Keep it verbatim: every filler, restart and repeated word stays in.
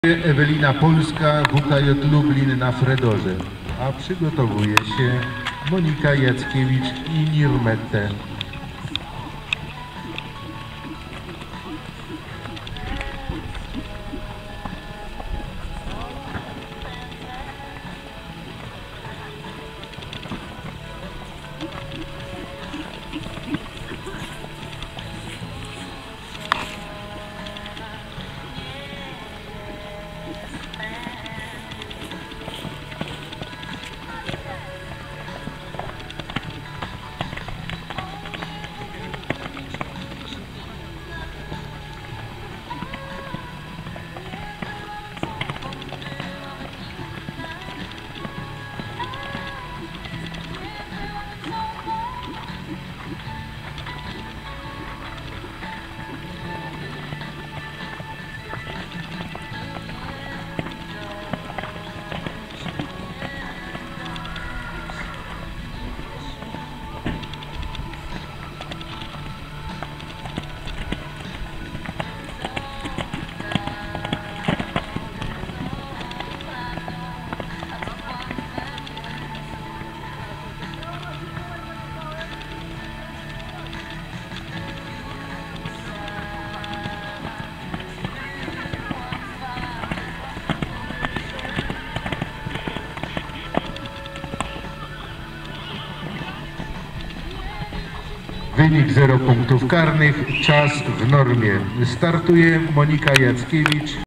Ewelina Polska, W K J Lublin na Fredorze, a przygotowuje się Monika Jackiewicz i Nirmette. Wynik zero punktów karnych, czas w normie. Startuje Monika Jackiewicz.